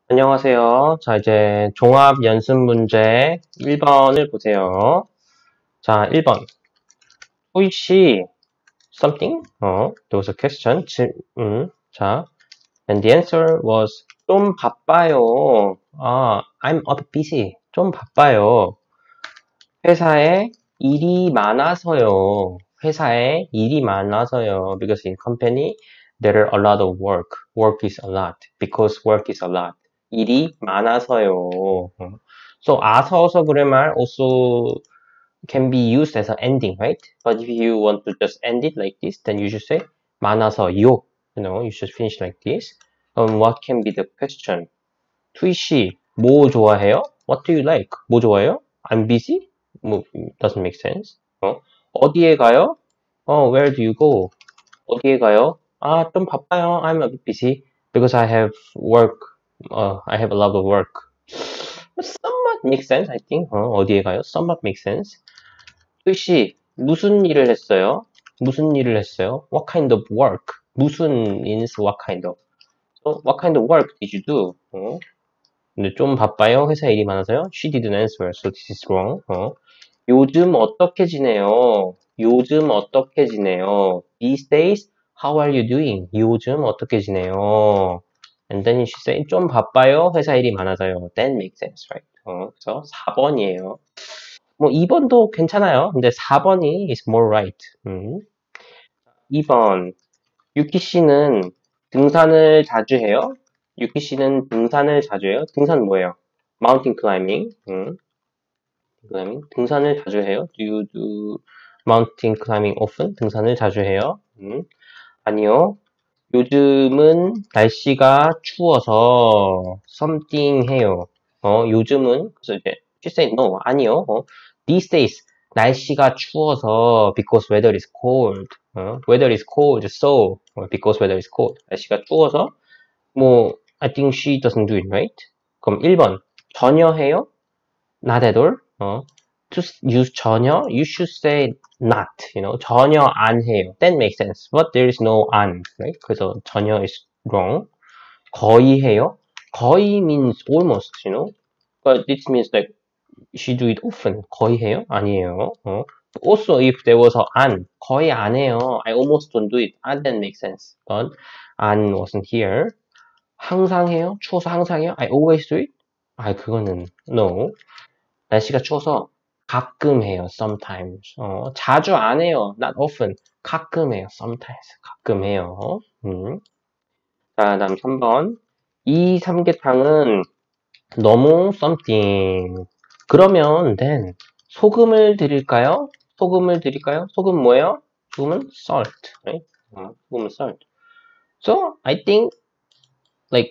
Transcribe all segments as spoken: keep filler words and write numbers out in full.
안녕하세요. 자, 이제 종합 연습 문제 일 번을 보세요. 자, 일 번. which something? 어, there was a question. 지, 음, 자, and the answer was 좀 바빠요. 아, I'm a bit busy. 좀 바빠요. 회사에 일이 많아서요. 회사에 일이 많아서요. Because in company there are a lot of work. Work is a lot. Because work is a lot. 일이 많아서요. So 아서서 그래말 also can be used as an ending, right? But if you want to just end it like this, then you should say 많아서요. You know, you should finish like this. Um, what can be the question? 투이 씨, 뭐 좋아해요? What do you like? 뭐 좋아해요? I'm busy? 뭐, doesn't make sense. 어? 어디에 가요? 어, where do you go? 어디에 가요? 아, 좀 바빠요. I'm a bit busy because I have work. Uh, I have a lot of work. Somewhat makes sense, I think. 어, 어디에 가요? Somewhat makes sense. 투씨, 무슨 일을 했어요? 무슨 일을 했어요? What kind of work? 무슨 means what kind of. So, what kind of work did you do? 어? 근데 좀 바빠요. 회사 일이 많아서요. She didn't answer, so this is wrong. 어. 요즘 어떻게 지내요? 요즘 어떻게 지내요? These days, how are you doing? 요즘 어떻게 지내요? And then you should say, 좀 바빠요. 회사 일이 많아서요. That makes sense, right? 어, 그래서 사 번이에요. 뭐 이 번도 괜찮아요. 근데 사 번이 is more right. 음. 이 번. 유키 씨는 등산을 자주 해요? 유키 씨는 등산을 자주 해요? 등산 뭐예요? Mountain climbing. 음. climbing. 등산을 자주 해요? Do you do mountain climbing often? 등산을 자주 해요? 음. 아니요. 요즘은 날씨가 추워서 something 해요. 어, 요즘은 그래서 이제 she said no. 아니요. 어, these days 날씨가 추워서 because weather is cold. 어, weather is cold. So 어, because weather is cold. 날씨가 추워서 뭐 I think she doesn't do it right. 그럼 일 번 전혀 해요? Not at all. 어, to use 전혀 you should say not. You know 전혀 안 해요. That makes sense. But there is no 안. Right? 그래서 전혀 is wrong. 거의 해요? 거의 means almost. You know. But this means like she do it often. 거의 해요? 아니에요. 어. Also, if there was a 안, 거의 안 해요. I almost don't do it. Ah, that makes sense. But 안 wasn't here. 항상 해요? 추워서 항상 해요? I always do it? 아, 그거는 no. 날씨가 추워서 가끔 해요. Sometimes. 어, 자주 안 해요. Not often. 가끔 해요. Sometimes. 가끔 해요. 음. 자, 다음 삼 번. 이 삼계탕은 너무 something. 그러면 then 소금을 드릴까요? 소금을 드릴까요? 소금 뭐예요? 소금은 salt, right? 어, 소금은 salt. So I think like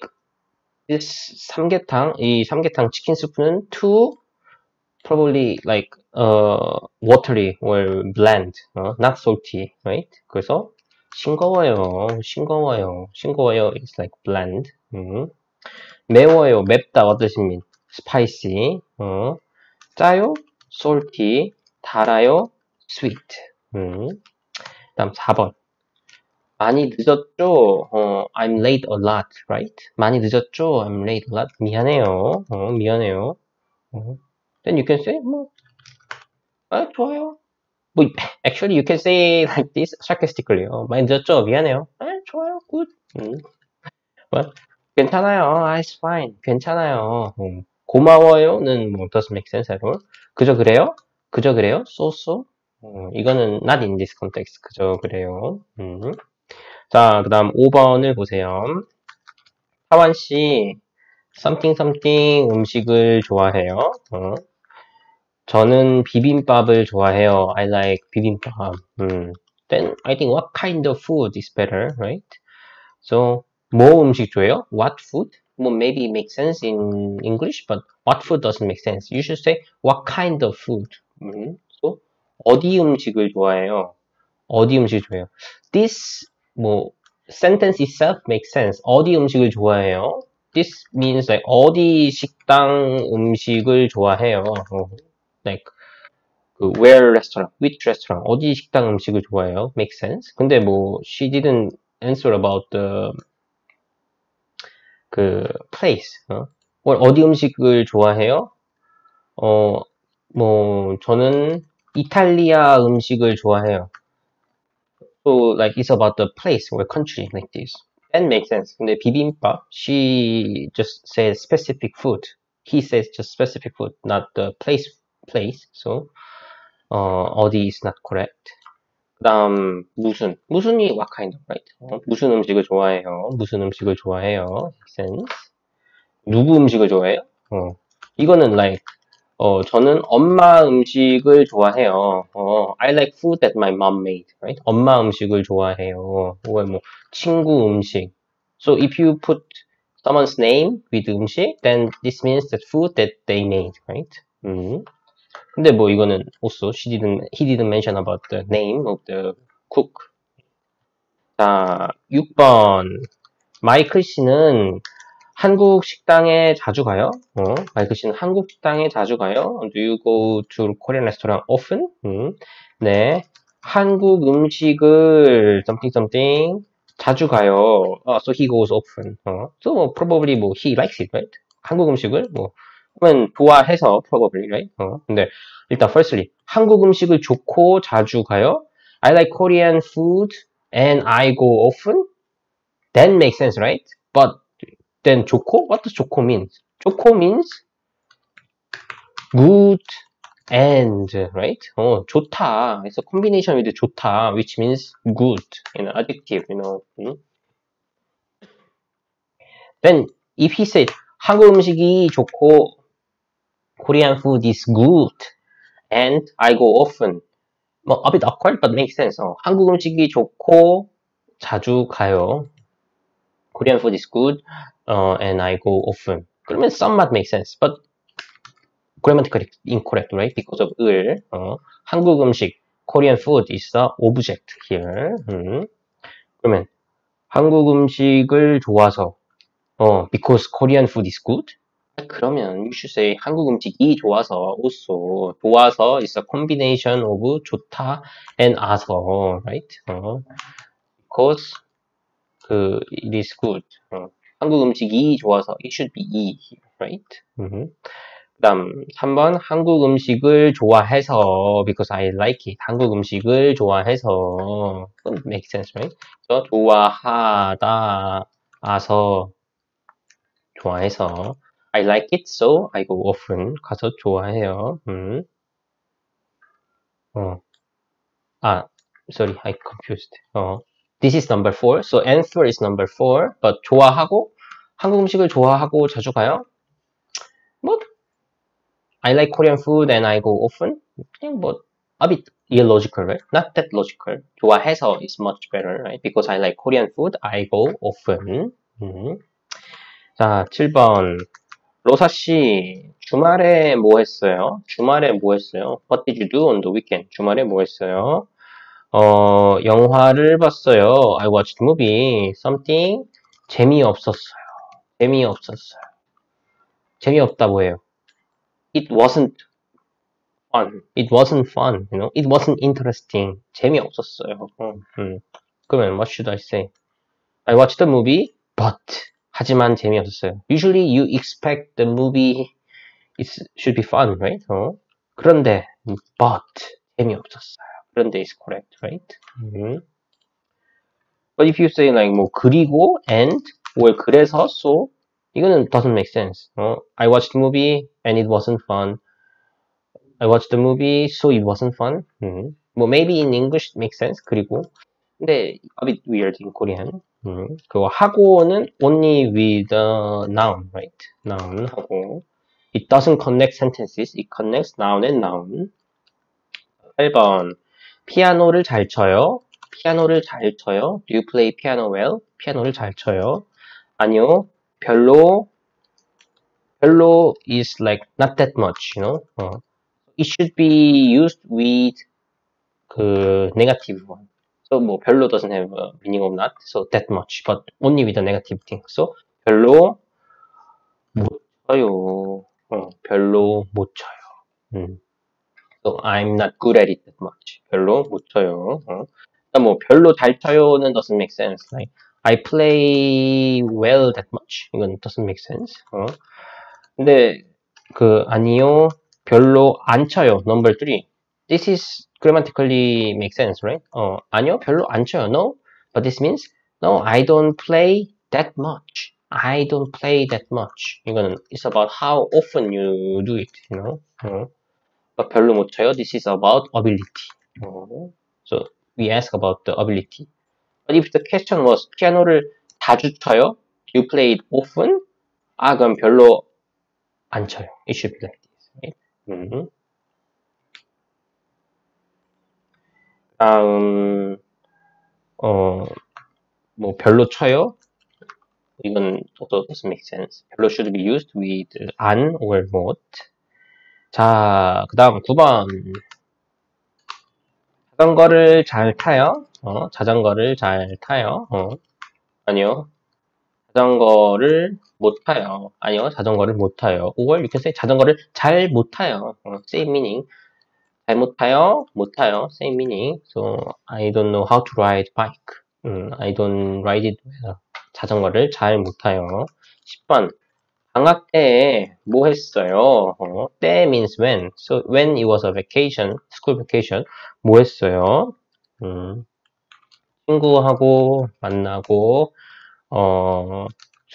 this 삼계탕, 이 삼계탕 치킨 스프는 too probably like uh watery or bland, 어, not salty, right? 그래서 싱거워요, 싱거워요, 싱거워요. It's like bland. 음. 매워요, 맵다. What does it mean? Spicy. 어. 짜요? salty. 달아요? sweet. 음. 다음 사 번. 많이 늦었죠? 어, I'm late a lot, right? 많이 늦었죠? I'm late a lot. 미안해요. 어, 미안해요. 어. Then you can say, 뭐, 아, 좋아요. 뭐, actually you can say like this sarcastically. 어, 많이 늦었죠? 미안해요. 아, 좋아요. good. 음. Well, 괜찮아요. 아, it's fine. 괜찮아요. 음. 고마워요는 뭐 doesn't make sense at all. 그저 그래요? 그저 그래요? so so. 어, 이거는 not in this context. 그저 그래요. 음. 자, 그 다음 오 번을 보세요. 하완 씨, something something 음식을 좋아해요. 어. 저는 비빔밥을 좋아해요. I like 비빔밥. 음. Then I think what kind of food is better, right? So 뭐 음식 좋아해요? What food? 뭐 maybe makes sense in English, but what food doesn't make sense. You should say what kind of food. 음. So 어디 음식을 좋아해요? 어디 음식을 좋아해요? This 뭐 sentence itself makes sense. 어디 음식을 좋아해요? This means like 어디 식당 음식을 좋아해요. 어, like 그 where restaurant, which restaurant, 어디 식당 음식을 좋아해요? Makes sense. 근데 뭐 she didn't answer about the 그 place. 어? 어디 음식을 좋아해요? 어, 뭐, 저는 이탈리아 음식을 좋아해요. So, like, it's about the place or country, like this. That makes sense. 근데 비빔밥, she just says specific food. He says just specific food, not the place, place. So, 어, 어디 is not correct. 그 다음, 무슨. 무슨이 what kind of, right? 어, 무슨 음식을 좋아해요? 무슨 음식을 좋아해요? Makes sense. 누구 음식을 좋아해요? 어, 이거는 like, 어, 저는 엄마 음식을 좋아해요. 어, I like food that my mom made, right? 엄마 음식을 좋아해요. or 뭐, 친구 음식. So if you put someone's name with 음식, then this means that food that they made, right? 음. 근데 뭐 이거는 also she didn't, he didn't mention about the name of the cook. 자, 육 번. 마이클 씨는 한국 식당에 자주 가요? 어, 마이클 씨는 한국 식당에 자주 가요? Do you go to Korean restaurant often? 음, 네. 한국 음식을 something something 자주 가요. 어, so he goes often. 어, so probably 뭐 he likes it, right? 한국 음식을 뭐 그러면 좋아해서 probably, right? 어, 근데 일단 firstly 한국 음식을 좋고 자주 가요? I like Korean food and I go often. That makes sense, right? But then 좋고? What does 좋고 means? 좋고 means good and, right? 어, 좋다. It's a combination with 좋다, which means good, you know, adjective, you know. 음? Then if he said 한국 음식이 좋고 Korean food is good and I go often. 뭐 a bit awkward, but makes sense. 어, 한국 음식이 좋고 자주 가요. Korean food is good uh, and I go often. 그러면 somewhat makes sense, but grammatically incorrect, right? Because of 을. 어, 한국 음식, Korean food is the object here. 음. 그러면 한국 음식을 좋아서, 어, because Korean food is good. 그러면 you should say 한국 음식이 좋아서 also 좋아서 is a combination of 좋다 and 아서, right? 어, because 그 it is good. 어, 한국 음식이 좋아서 it should be 이, right? 음. 그 다음 삼 번 한국 음식을 좋아해서 because I like it. 한국 음식을 좋아해서 make sense, right? 그래서 좋아하다 아서 좋아해서 I like it, so I go often. 가서 좋아해요. 음. 어. 아, sorry, I confused. 어. This is number four. So answer is number four. But 좋아하고 한국 음식을 좋아하고 자주 가요? 뭐 I like Korean food and I go often. 그냥 뭐 a bit illogical, right? Not that logical. 좋아해서 is much better, right? Because I like Korean food, I go often. 음. 자, 칠 번. 로사 씨, 주말에 뭐 했어요? 주말에 뭐 했어요? What did you do on the weekend? 주말에 뭐 했어요? 어, 영화를 봤어요. I watched movie. Something 재미없었어요. 재미없었어요. 재미없다 뭐예요? It wasn't fun. It wasn't fun, you know. It wasn't interesting. 재미없었어요. 어, 음. 그러면 what should I say? I watched the movie, but 하지만 재미없었어요. Usually you expect the movie it should be fun, right? 어. 그런데 but 재미없었어요. 그런데 is correct, right? 음. But if you say like 뭐 그리고 and or 그래서 so 이거는 doesn't make sense. 어. I watched the movie and it wasn't fun. I watched the movie, so it wasn't fun. 음. 뭐 maybe in English it makes sense. 그리고 근데 a bit weird in Korean. 음. 그거 하고는 only with the noun, right? noun 하고. It doesn't connect sentences. It connects noun and noun. 팔 번. 피아노를 잘 쳐요. 피아노를 잘 쳐요. Do you play piano well? 피아노를 잘 쳐요. 아니요. 별로 별로 is like not that much, you know. 어. It should be used with 그 negative one. So 뭐 별로 doesn't have a meaning of not, so that much, but only with a negative thing. So 별로 못 쳐요. 어, 별로 못 쳐요. 음. So I'm not good at it that much. 별로 못 쳐요. 어. 뭐 별로 잘 쳐요는 doesn't make sense. Like I play well that much. 이건 doesn't make sense. 어. 근데 그 아니요. 별로 안 쳐요. Number three. This is grammatically make sense, right? 어, 아니요. 별로 안 쳐요. No. But this means no, I don't play that much. I don't play that much. 이거는 it's about how often you do it, you know. 어. But 별로 못 쳐요. This is about ability. 어. So we ask about the ability. But if the question was 피아노를 자주 쳐요? You play it often? 아, 그럼 별로 안 쳐요. It should be like this. Right? 음. 다음, 어, 뭐 별로 쳐요? 이건 also doesn't make sense. 별로 should be used with an or not. 자, 그 다음 구 번. 자전거를 잘 타요? 어, 자전거를 잘 타요? 어, 아니요. 자전거를 못 타요. 아니요. 자전거를 못 타요. or you can say 자전거를 잘 못 타요. 어, same meaning. 잘 못 타요? 못 타요. Same meaning. So, I don't know how to ride bike. 음, I don't ride it well. 자전거를 잘 못 타요. 십 번. 방학 때에 뭐 했어요? 어, 때 means when. So, when it was a vacation, school vacation, 뭐 했어요? 음, 친구하고 만나고, 어,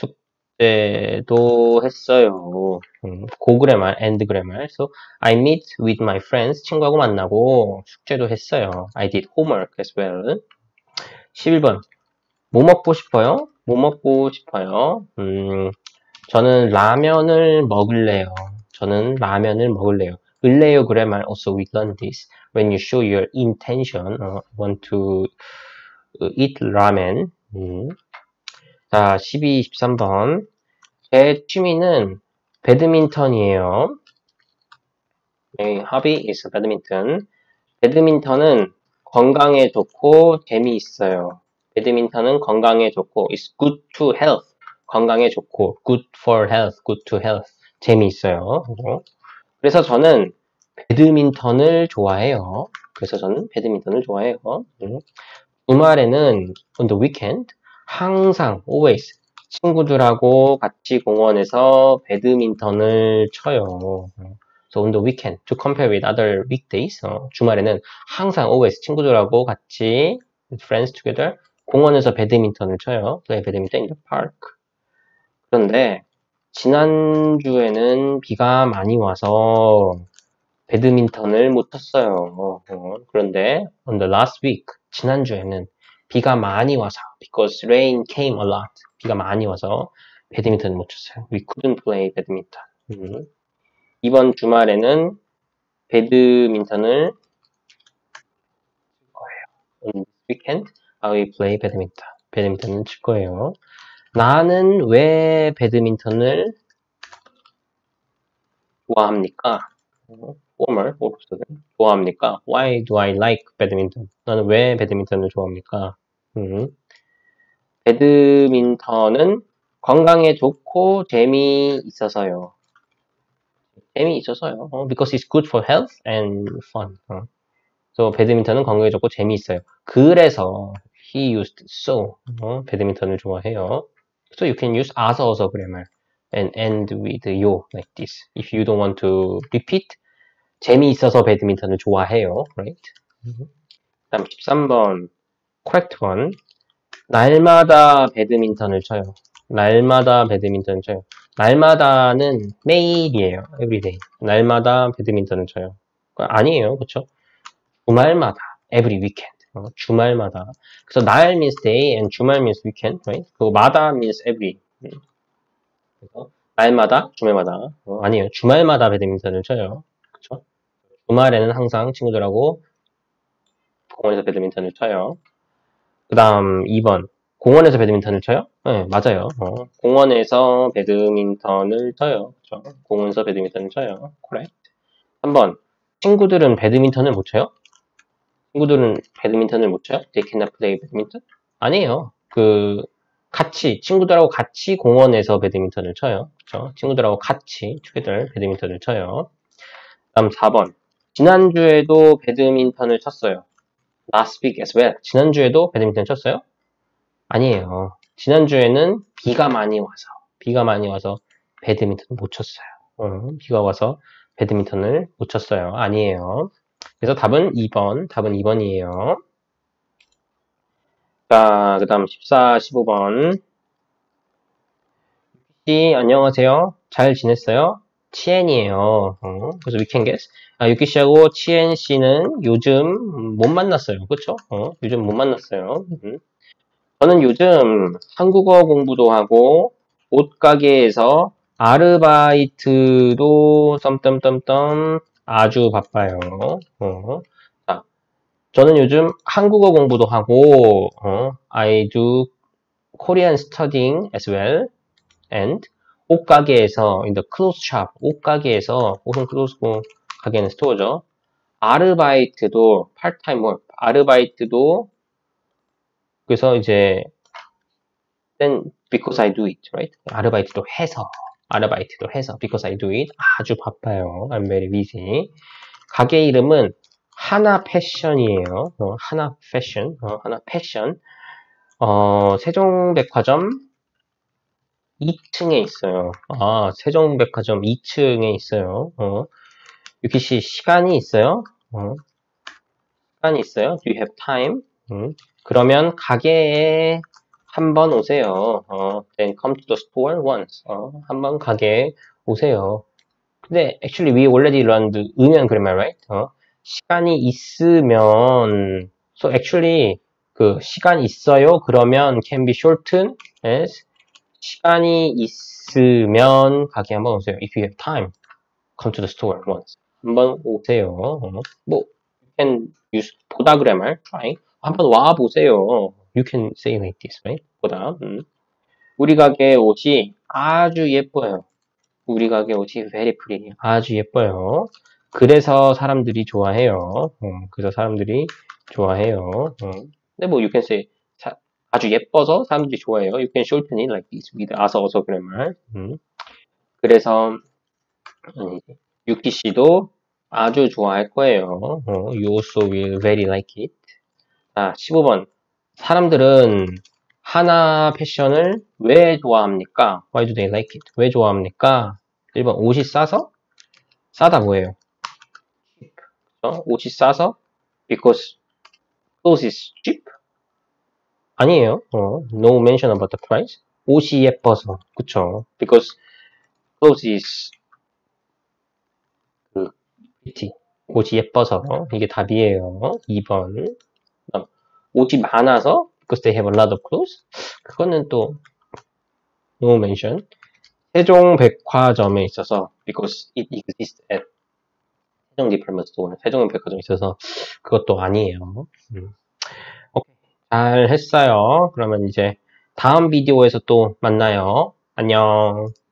숙제도 했어요. 음, 고그래말, and 그래말. So, I meet with my friends. 친구하고 만나고 숙제도 했어요. I did homework as well. 십일 번. 뭐 먹고 싶어요? 뭐 먹고 싶어요? 음, 저는 라면을 먹을래요. 저는 라면을 먹을래요. 을래요 그래말 also we learn this. When you show your intention, uh, want to eat ramen. 음. 자, 십이, 십삼 번. 제 취미는 배드민턴이에요. My hobby is badminton. 배드민턴은 건강에 좋고 재미있어요. 배드민턴은 건강에 좋고 it's good to health. 건강에 좋고 good for health, good to health. 재미있어요. 그래서 저는 배드민턴을 좋아해요. 그래서 저는 배드민턴을 좋아해요. 주말에는 on the weekend 항상 always 친구들하고 같이 공원에서 배드민턴을 쳐요. So on the weekend, to compare with other weekdays, 어, 주말에는 항상 always 친구들하고 같이 with friends together 공원에서 배드민턴을 쳐요. Play badminton in the park. 그런데 지난주에는 비가 많이 와서 배드민턴을 못 쳤어요. 어, 어. 그런데 on the last week, 지난주에는 비가 많이 와서 because rain came a lot. 비가 많이 와서 배드민턴을 못 쳤어요. We couldn't play badminton. 음. 이번 주말에는 배드민턴을 칠 거예요. On this weekend, I will play badminton. 배드민턴을 칠 거예요. 나는 왜 배드민턴을 좋아합니까? former, 좋아합니까? Why do I like badminton? 나는 왜 배드민턴을 좋아합니까? 음. 배드민턴은 건강에 좋고 재미있어서요. 재미있어서요. 어, because it's good for health and fun. 어. So, 배드민턴은 건강에 좋고 재미있어요. 그래서 he used so. 어, 배드민턴을 좋아해요. So you can use 아서 어서 그래말 and end with yo like this. If you don't want to repeat, 재미있어서 배드민턴을 좋아해요. Right? 다음 십삼 번 correct one. 날마다 배드민턴을 쳐요. 날마다 배드민턴을 쳐요. 날마다는 매일이에요. everyday. 날마다 배드민턴을 쳐요. 아니에요. 그쵸? 주말마다. every weekend. 어, 주말마다. 그래서 날 means day and 주말 means weekend. Right? 그리고 마다 means every. 그래서 날마다, 주말마다. 어, 아니에요. 주말마다 배드민턴을 쳐요. 그쵸? 주말에는 항상 친구들하고 공원에서 배드민턴을 쳐요. 그 다음 이 번. 공원에서 배드민턴을 쳐요? 네, 맞아요. 어, 공원에서 배드민턴을 쳐요. 그렇죠? 공원에서 배드민턴을 쳐요. correct. 삼 번. 친구들은 배드민턴을 못 쳐요? 친구들은 배드민턴을 못 쳐요? They cannot play badminton? 아니에요. 그 같이 친구들하고 같이 공원에서 배드민턴을 쳐요. 그렇죠? 친구들하고 같이 together 배드민턴을 쳐요. 다음 사 번. 지난주에도 배드민턴을 쳤어요. Last week as well. 지난주에도 배드민턴 쳤어요? 아니에요. 지난주에는 비가 많이 와서, 비가 많이 와서 배드민턴 못 쳤어요. 어, 비가 와서 배드민턴을 못 쳤어요. 아니에요. 그래서 답은 이 번, 답은 이 번이에요. 자, 그 다음 십사, 십오 번. 유키씨, 안녕하세요. 잘 지냈어요? 치엔이에요. 어, 그래서 we can guess. 아, 유키씨하고 치엔씨는 요즘 못 만났어요. 그쵸? 어, 요즘 못 만났어요. 음. 저는 요즘 한국어 공부도 하고, 옷가게에서 아르바이트도 썸썸썸썸 아주 바빠요. 어. 자, 저는 요즘 한국어 공부도 하고, 어, I do Korean studying as well. and 옷가게에서 in the clothes shop 옷가게에서 옷은 clothes 가게는 스토어죠. 아르바이트도 part-time work 아르바이트도 그래서 이제 then because I do it right 아르바이트도 해서 아르바이트도 해서 because I do it 아주 바빠요. I'm very busy. 가게 이름은 하나 패션이에요. 어, 하나 패션 어, 하나 패션 어, 세종백화점 이 층에 있어요. 아, 세종백화점 이 층에 있어요. 어. 유키씨, 시간이 있어요? 어. 시간이 있어요? Do you have time? 음. 그러면 가게에 한번 오세요. 어. Then come to the store once. 어. 한번 가게에 오세요. 근데 actually we already learned 음연 그래말, right? 어. 시간이 있으면 so actually 그 시간 있어요? 그러면 can be shortened as 시간이 있으면 가게 한번 오세요. If you have time, come to the store once. 한번 오세요. 어. 뭐, you can use 보다 그래말, try. 한번 와 보세요. You can say like this, right? 보다. 음. 우리 가게 옷이 아주 예뻐요. 우리 가게 옷이 very pretty. 아주 예뻐요. 그래서 사람들이 좋아해요. 음, 그래서 사람들이 좋아해요. 음. 근데 뭐 you can say 사, 아주 예뻐서 사람들이 좋아해요. You can shorten it like this with 아서 어서 그래말. 음. 그래서 음, 유키 씨도 아주 좋아할 거예요. 어, you also will very like it. 자, 십오 번. 사람들은 하나 패션을 왜 좋아합니까? Why do they like it? 왜 좋아합니까? 일 번 옷이 싸서? 싸다 뭐예요? 어? 옷이 싸서? Because clothes is cheap? 아니에요. 어, no mention about the price. 옷이 예뻐서. 그쵸? Because clothes is 그 pretty. 옷이 예뻐서. 이게 답이에요. 이 번. 옷이 많아서? Because they have a lot of clothes? 그거는 또 no mention. 세종백화점에 있어서 because it exists at 세종 디파트먼트 스토어는 세종백화점에 있어서 그것도 아니에요. 음. 오케이. 잘 했어요. 그러면 이제 다음 비디오에서 또 만나요. 안녕.